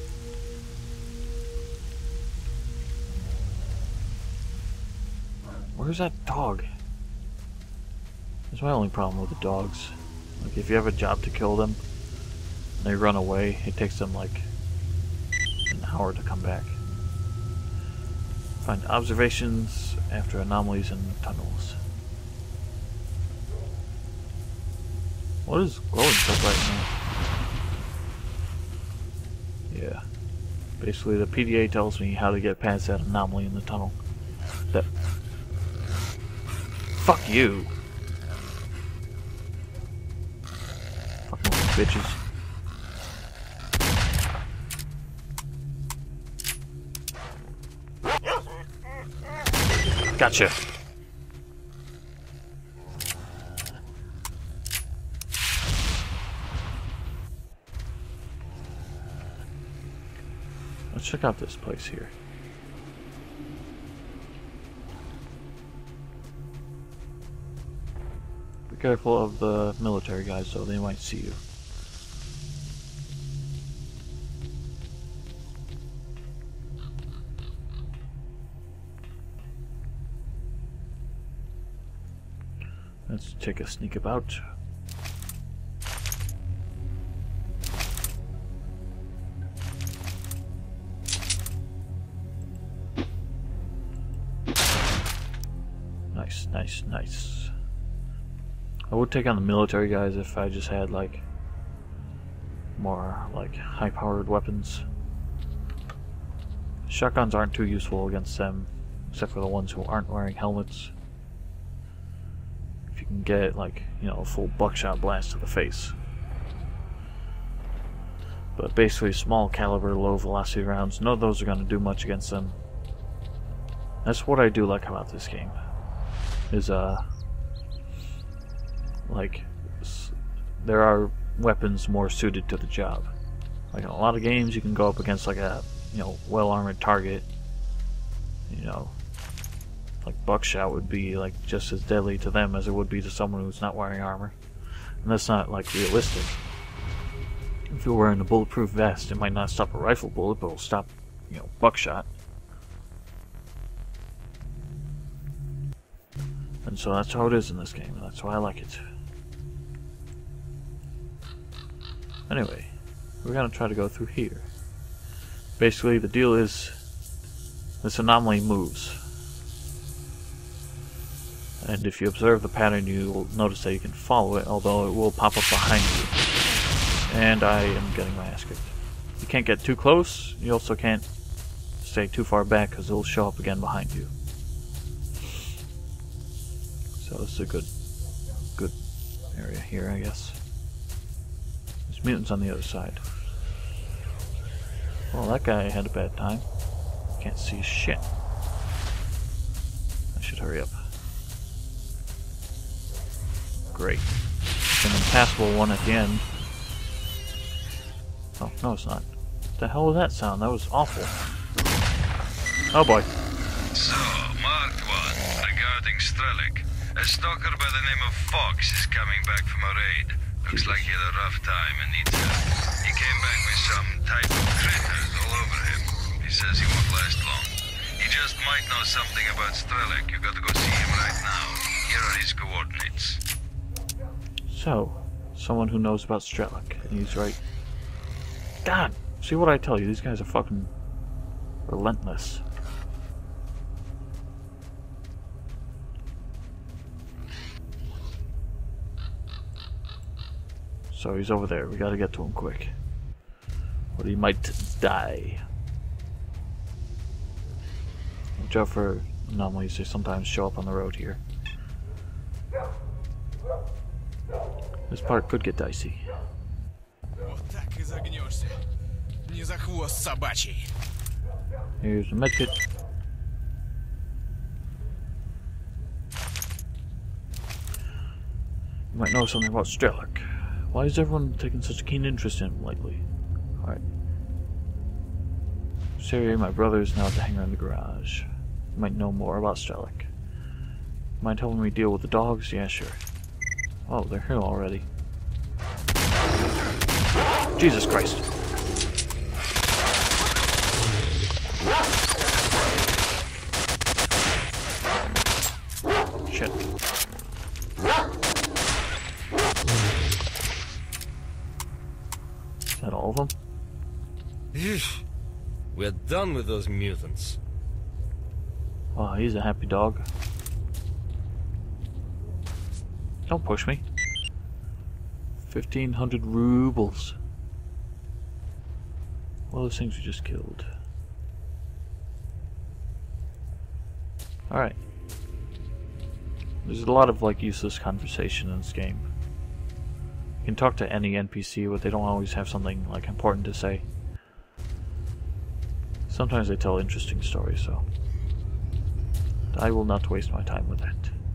Speaker 3: Where's that dog? That's my only problem with the dogs. Like if you have a job to kill them, and they run away, it takes them like an hour to come back. Find observations after anomalies in tunnels. What is glowing so bright now? Yeah. Basically the PDA tells me how to get past that anomaly in the tunnel. That. Fuck you! Fucking bitches. Gotcha. Let's check out this place here. Be careful of the military guys, though, they might see you. Let's take a sneak about. Nice, nice, nice. I would take on the military guys if I just had like more like high-powered weapons. Shotguns aren't too useful against them, except for the ones who aren't wearing helmets. If you can get like, you know, a full buckshot blast to the face. But basically small caliber, low velocity rounds, none of those are going to do much against them. That's what I do like about this game. Is like there are weapons more suited to the job. Like in a lot of games, you can go up against like a well-armored target. You know, like buckshot would be like just as deadly to them as it would be to someone who's not wearing armor, and that's not like realistic. If you're wearing a bulletproof vest, it might not stop a rifle bullet, but it'll stop, buckshot. And so that's how it is in this game, and that's why I like it. Anyway, we're gonna try to go through here. Basically, the deal is this anomaly moves. And if you observe the pattern, you will notice that you can follow it, although it will pop up behind you. And I am getting my ass kicked. You can't get too close, you also can't stay too far back because it'll show up again behind you. So this is a good area here, I guess. There's mutants on the other side. Well, that guy had a bad time. Can't see shit. I should hurry up. Great. An impassable one at the end. Oh, no it's not. What the hell was that sound? That was awful. Oh boy.
Speaker 2: So, marked one, regarding S.T.A.L.K.E.R. A stalker by the name of Fox is coming back from a raid. Looks like he had a rough time and needs help. He came back with some type of critters all over him. He says he won't last long. He just might know something about S.T.A.L.K.E.R. You gotta go see him right now. Here are his coordinates.
Speaker 3: So, someone who knows about S.T.A.L.K.E.R. and he's right. God! See what I tell you, these guys are fucking relentless. So he's over there, we gotta get to him quick. Or he might die. Watch out for anomalies, they sometimes show up on the road here. This part could get dicey.
Speaker 6: Вот так и загнешься. Не за хвост собачий.
Speaker 3: Here's the medkit. You might know something about S.T.A.L.K.E.R. Why is everyone taking such a keen interest in him lately? Alright. Siri, my brother is now at the hangar in the garage. You might know more about S.T.A.L.K.E.R. Mind helping me deal with the dogs? Yeah, sure. Oh, they're here already. Jesus Christ. Shit. Is that all of them?
Speaker 1: We're done with those mutants.
Speaker 3: Oh, he's a happy dog. Don't push me. 1,500 rubles. Well, those things we just killed. Alright. There's a lot of useless conversation in this game. You can talk to any NPC, but they don't always have something important to say. Sometimes they tell interesting stories, so I will not waste my time with that.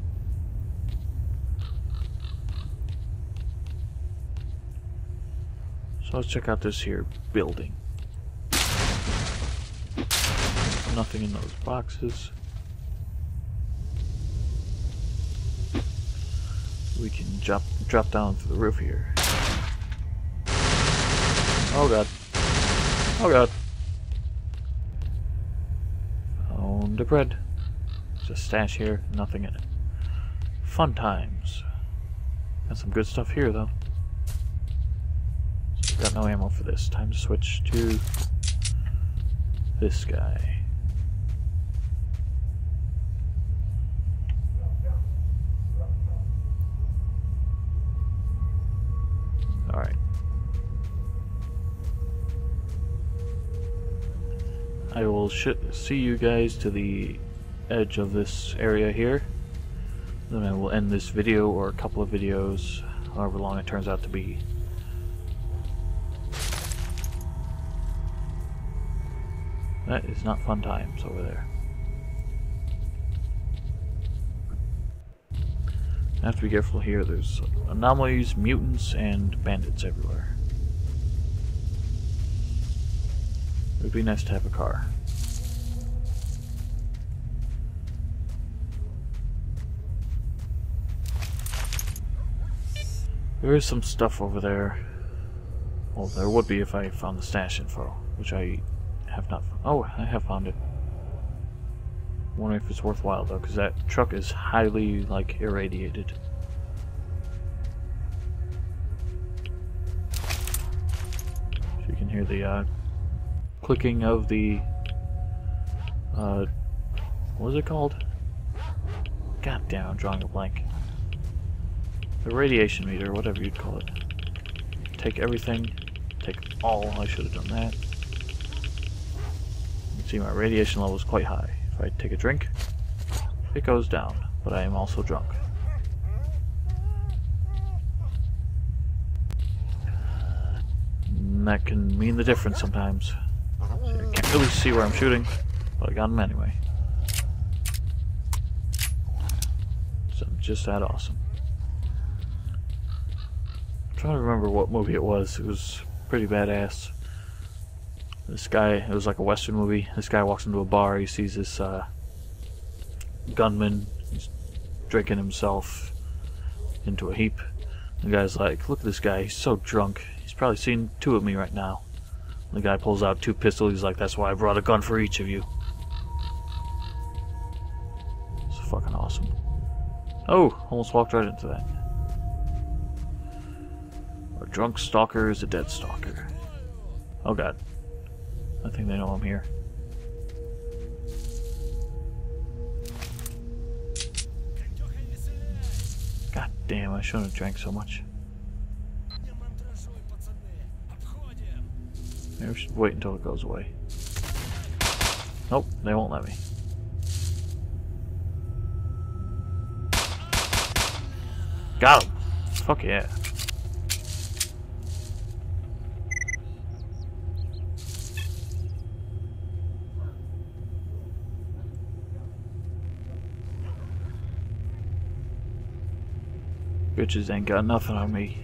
Speaker 3: So let's check out this here building. Nothing in those boxes. We can drop down through the roof here. Oh god. Oh god. Found the bread. There's a stash here, nothing in it. Fun times. Got some good stuff here though. Got no ammo for this. Time to switch to this guy. Alright. I will see you guys to the edge of this area here. Then I will end this video, or a couple of videos, however long it turns out to be. That is not fun times over there. I have to be careful here. There's anomalies, mutants, and bandits everywhere. It would be nice to have a car. There is some stuff over there. Well, there would be if I found the stash info, which I have not found. Oh, I have found it. Wondering if it's worthwhile though, because that truck is highly, like, irradiated. So you can hear the clicking of the what is it called? God damn, I'm drawing a blank. The radiation meter, whatever you'd call it. Take everything. Take all. I should have done that. You can see my radiation level is quite high. If I take a drink, it goes down. But I am also drunk. And that can mean the difference sometimes. See, I can't really see where I'm shooting, but I got him anyway. So I'm just that awesome. I'm trying to remember what movie it was. It was pretty badass. This guy, it was like a Western movie. This guy walks into a bar, he sees this gunman, he's drinking himself into a heap. The guy's like, look at this guy, he's so drunk. He's probably seen two of me right now. The guy pulls out two pistols, he's like, that's why I brought a gun for each of you. It's fucking awesome. Oh, almost walked right into that. A drunk stalker is a dead stalker. Oh god. I think they know I'm here. God damn, I shouldn't have drank so much. Maybe we should wait until it goes away. Nope, they won't let me. Got him! Fuck yeah. Bitches ain't got nothing on me.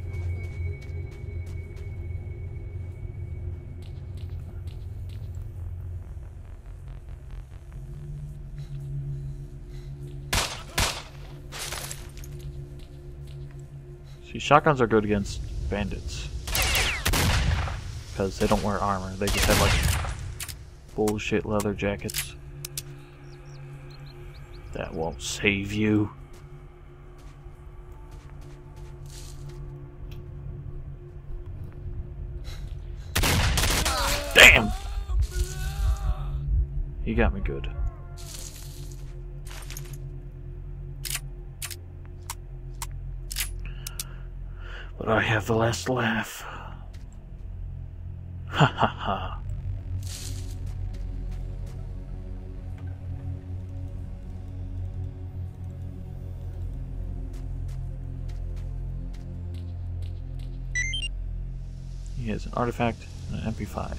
Speaker 3: See, shotguns are good against bandits. Because they don't wear armor. They just have, like, bullshit leather jackets. That won't save you. Damn! He got me good. But I have the last laugh. Ha ha ha. He has an artifact and an MP5.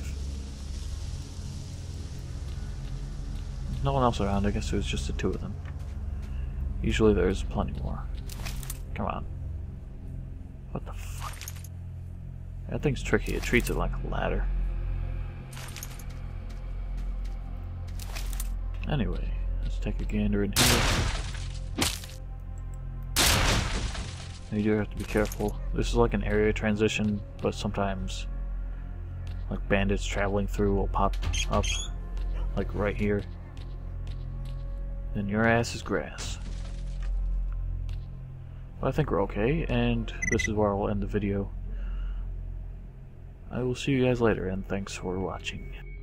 Speaker 3: No one else around, I guess it was just the two of them. Usually there's plenty more. Come on. What the fuck? That thing's tricky, it treats it like a ladder. Anyway, let's take a gander in here. You do have to be careful. This is like an area transition, but sometimes like bandits traveling through will pop up like right here. Then your ass is grass. But I think we're okay, and this is where I'll end the video. I will see you guys later, and thanks for watching.